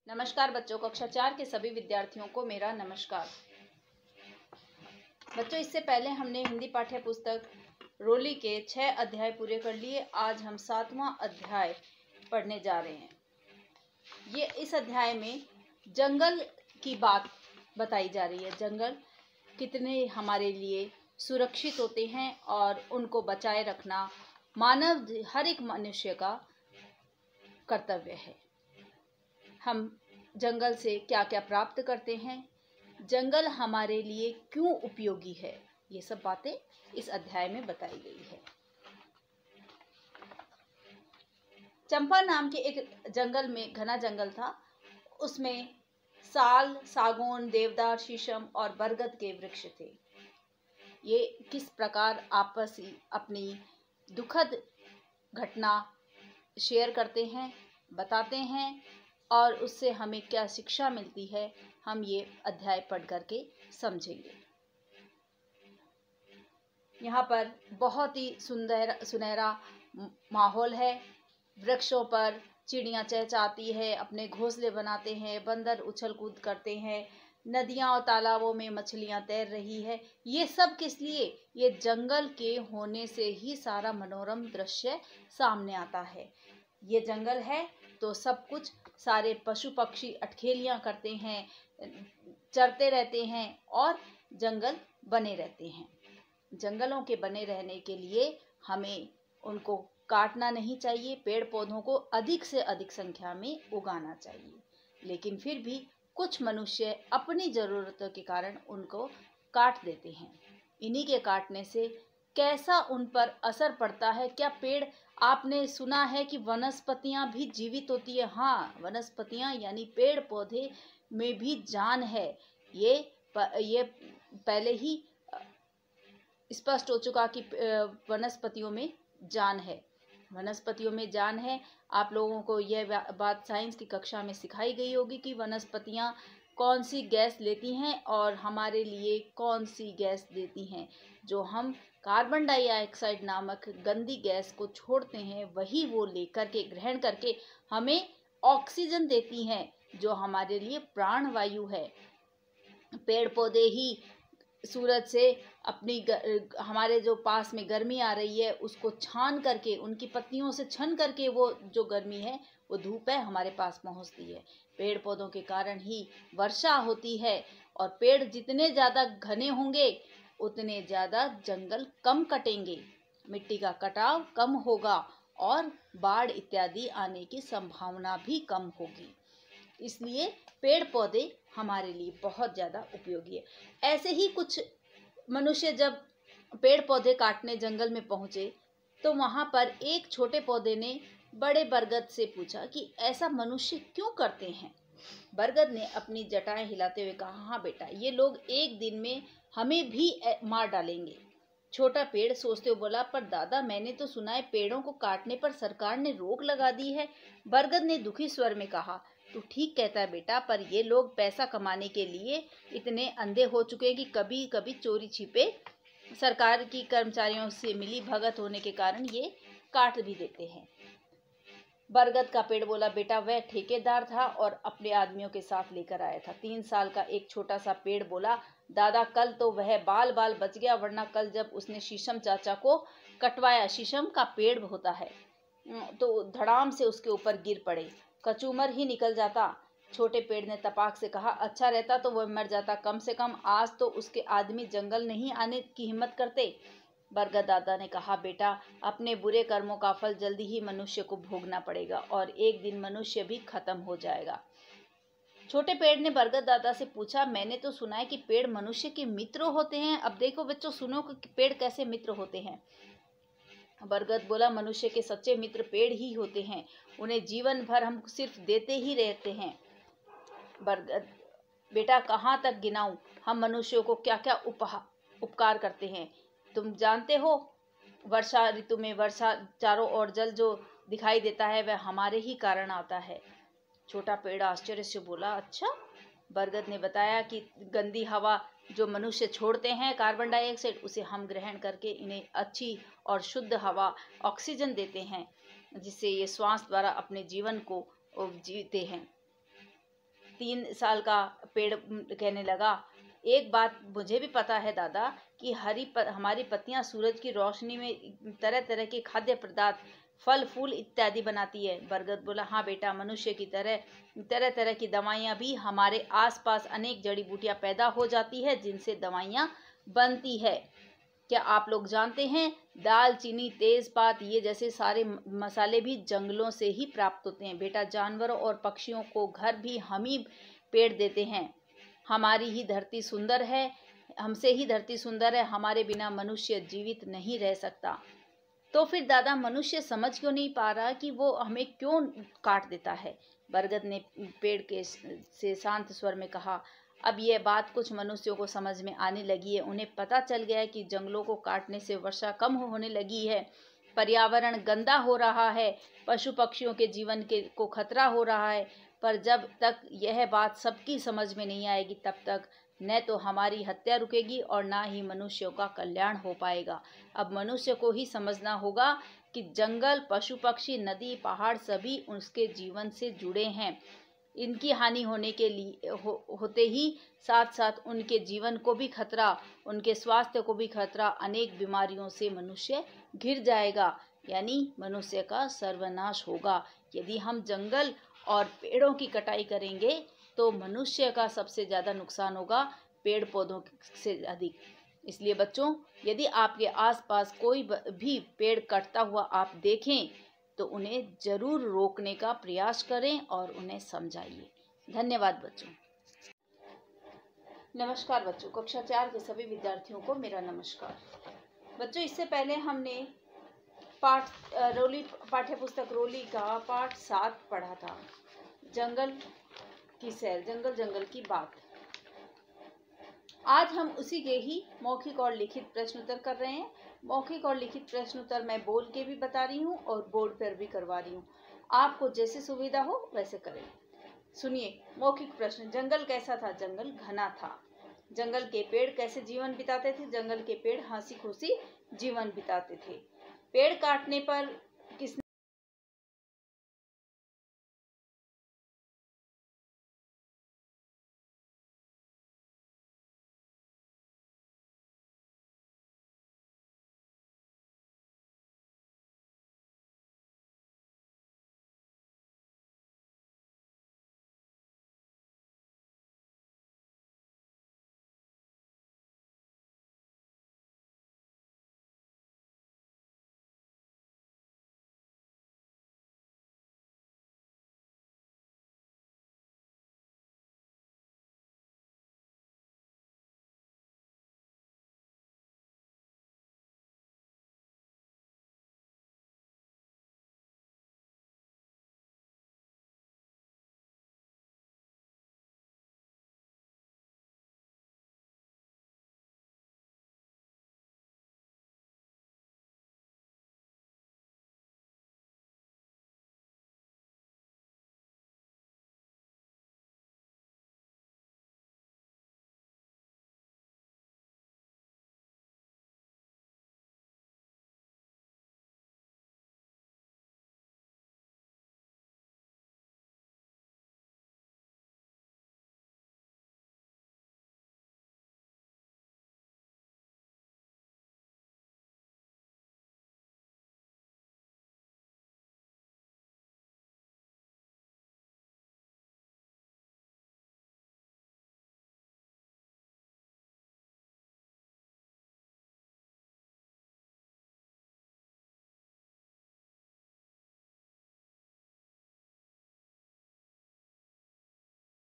नमस्कार बच्चों, कक्षा 4 के सभी विद्यार्थियों को मेरा नमस्कार। बच्चों, इससे पहले हमने हिंदी पाठ्य पुस्तक रोली के 6 अध्याय पूरे कर लिए। आज हम 7वां अध्याय पढ़ने जा रहे हैं। ये इस अध्याय में जंगल की बात बताई जा रही है। जंगल कितने हमारे लिए सुरक्षित होते हैं और उनको बचाए रखना हर एक मनुष्य का कर्तव्य है। हम जंगल से क्या क्या प्राप्त करते हैं, जंगल हमारे लिए क्यों उपयोगी है, ये सब बातें इस अध्याय में बताई गई है। चंपा नाम के एक जंगल में घना जंगल था। उसमें साल, सागौन, देवदार, शीशम और बरगद के वृक्ष थे। ये किस प्रकार आपसी अपनी दुखद घटना शेयर करते हैं, बताते हैं और उससे हमें क्या शिक्षा मिलती है, हम ये अध्याय पढ़ करके समझेंगे। यहाँ पर बहुत ही सुनहरा माहौल है। वृक्षों पर चिड़ियाँ चहचहाती है, अपने घोंसले बनाते हैं, बंदर उछल कूद करते हैं, नदियाँ और तालाबों में मछलियाँ तैर रही है। ये सब किस लिए? ये जंगल के होने से ही सारा मनोरम दृश्य सामने आता है। ये जंगल है तो सब कुछ, सारे पशु पक्षी अठखेलियाँ करते हैं, चरते रहते हैं और जंगल बने रहते हैं। जंगलों के बने रहने के लिए हमें उनको काटना नहीं चाहिए, पेड़ पौधों को अधिक से अधिक संख्या में उगाना चाहिए। लेकिन फिर भी कुछ मनुष्य अपनी ज़रूरतों के कारण उनको काट देते हैं। इन्हीं के काटने से कैसा उन पर असर पड़ता है? क्या पेड़, आपने सुना है कि वनस्पतियां भी जीवित होती है? हाँ, वनस्पतियां यानी पेड़ पौधे में भी जान है। ये पहले ही स्पष्ट हो चुका कि वनस्पतियों में जान है। वनस्पतियों में जान है। आप लोगों को यह बात साइंस की कक्षा में सिखाई गई होगी कि वनस्पतियां कौन सी गैस लेती हैं और हमारे लिए कौन सी गैस देती हैं। जो हम कार्बन डाइऑक्साइड नामक गंदी गैस को छोड़ते हैं, वही वो लेकर के ग्रहण करके हमें ऑक्सीजन देती हैं, जो हमारे लिए प्राणवायु है। पेड़ पौधे ही सूरज से हमारे जो पास में गर्मी आ रही है उसको छान करके, उनकी पत्तियों से छन करके वो जो गर्मी है, वो धूप है, हमारे पास पहुंचती है। पेड़ पौधों के कारण ही वर्षा होती है और पेड़ जितने ज़्यादा घने होंगे उतने ज़्यादा जंगल कम कटेंगे, मिट्टी का कटाव कम होगा और बाढ़ इत्यादि आने की संभावना भी कम होगी। इसलिए पेड़ पौधे हमारे लिए बहुत ज़्यादा उपयोगी है। ऐसे ही कुछ मनुष्य जब पेड़ पौधे काटने जंगल में पहुँचे तो वहाँ पर एक छोटे पौधे ने बड़े बरगद से पूछा कि ऐसा मनुष्य क्यों करते हैं। बरगद ने अपनी जटाएं हिलाते हुए कहा, हाँ बेटा, ये लोग एक दिन में हमें भी मार डालेंगे। छोटा पेड़ सोचते हुए बोला, पर दादा, मैंने तो सुना है पेड़ों को काटने पर सरकार ने रोक लगा दी है। बरगद ने दुखी स्वर में कहा, तू ठीक कहता है बेटा, पर ये लोग पैसा कमाने के लिए इतने अंधे हो चुके हैं कि कभी कभी चोरी छिपे सरकार की कर्मचारियों से मिली भगत होने के कारण ये काट भी देते हैं। बरगद का पेड़ बोला, बेटा, वह ठेकेदार था और अपने आदमियों के साथ लेकर आया था। 3 साल का एक छोटा सा पेड़ बोला, दादा, कल तो वह बाल बाल बच गया, वरना कल जब उसने शीशम चाचा को कटवाया, शीशम का पेड़ होता है, तो धड़ाम से उसके ऊपर गिर पड़े, कचूमर ही निकल जाता। छोटे पेड़ ने तपाक से कहा, अच्छा रहता तो वह मर जाता, कम से कम आज तो उसके आदमी जंगल नहीं आने की हिम्मत करते। बरगद दादा ने कहा, बेटा, अपने बुरे कर्मों का फल जल्दी ही मनुष्य को भोगना पड़ेगा और एक दिन मनुष्य भी खत्म हो जाएगा। छोटे पेड़ ने बरगद दादा से पूछा, मैंने तो सुना है कि पेड़ मनुष्य के मित्र होते हैं। अब देखो बच्चों, सुनो कि पेड़ कैसे मित्र होते हैं। बरगद बोला, मनुष्य के सच्चे मित्र पेड़ ही होते हैं, उन्हें जीवन भर हम सिर्फ देते ही रहते हैं। बरगद, बेटा, कहाँ तक गिनाऊं, हम मनुष्यों को क्या क्या उपकार करते हैं। तुम जानते हो, वर्षा ऋतु में वर्षा, चारों ओर जल जो दिखाई देता है वह हमारे ही कारण आता है। छोटा पेड़ आश्चर्य से बोला, अच्छा। बरगद ने बताया कि गंदी हवा जो मनुष्य छोड़ते हैं, कार्बन डाइऑक्साइड, उसे हम ग्रहण करके इन्हें अच्छी और शुद्ध हवा ऑक्सीजन देते हैं, जिससे ये श्वास द्वारा अपने जीवन को जीते हैं। 3 साल का पेड़ कहने लगा, एक बात मुझे भी पता है दादा कि हमारी पत्तियां सूरज की रोशनी में तरह तरह के खाद्य पदार्थ, फल फूल इत्यादि बनाती है। बरगद बोला, हाँ बेटा, मनुष्य की तरह तरह तरह की दवाइयाँ भी हमारे आसपास अनेक जड़ी बूटियाँ पैदा हो जाती है जिनसे दवाइयाँ बनती है। क्या आप लोग जानते हैं, दाल चीनी तेजपात ये जैसे सारे मसाले भी जंगलों से ही प्राप्त होते हैं। बेटा, जानवरों और पक्षियों को घर भी हम ही पेड़ देते हैं। हमारी ही धरती सुंदर है, हमसे ही धरती सुंदर है, हमारे बिना मनुष्य जीवित नहीं रह सकता। तो फिर दादा, मनुष्य समझ क्यों नहीं पा रहा कि वो हमें क्यों काट देता है? बरगद ने पेड़ के से शांत स्वर में कहा, अब यह बात कुछ मनुष्यों को समझ में आने लगी है। उन्हें पता चल गया है कि जंगलों को काटने से वर्षा कम होने लगी है, पर्यावरण गंदा हो रहा है, पशु पक्षियों के जीवन को खतरा हो रहा है। पर जब तक यह बात सबकी समझ में नहीं आएगी, तब तक न तो हमारी हत्या रुकेगी और ना ही मनुष्यों का कल्याण हो पाएगा। अब मनुष्य को ही समझना होगा कि जंगल, पशु पक्षी, नदी, पहाड़ सभी उसके जीवन से जुड़े हैं। इनकी हानि होने के लिए होते ही साथ साथ उनके जीवन को भी खतरा, उनके स्वास्थ्य को भी खतरा, अनेक बीमारियों से मनुष्य घिर जाएगा, यानी मनुष्य का सर्वनाश होगा। यदि हम जंगल और पेड़ों की कटाई करेंगे तो मनुष्य का सबसे ज़्यादा नुकसान होगा, पेड़ पौधों से अधिक। इसलिए बच्चों, यदि आपके आसपास कोई भी पेड़ कटता हुआ आप देखें तो उन्हें जरूर रोकने का प्रयास करें और उन्हें समझाइए। धन्यवाद बच्चों। नमस्कार बच्चों, कक्षा 4 के सभी विद्यार्थियों को मेरा नमस्कार। बच्चों, इससे पहले हमने पाठ्य पुस्तक रोली का पाठ 7 पढ़ा था, जंगल की सैर, जंगल की बात। आज हम उसी के ही मौखिक और लिखित प्रश्न उत्तर कर रहे हैं। मौखिक और लिखित प्रश्न उत्तर मैं बोल के भी बता रही हूँ और बोर्ड पर भी करवा रही हूँ, आपको जैसे सुविधा हो वैसे करें। सुनिए मौखिक प्रश्न। जंगल कैसा था? जंगल घना था। जंगल के पेड़ कैसे जीवन बिताते थे? जंगल के पेड़ हंसी खुशी जीवन बिताते थे। पेड़ काटने पर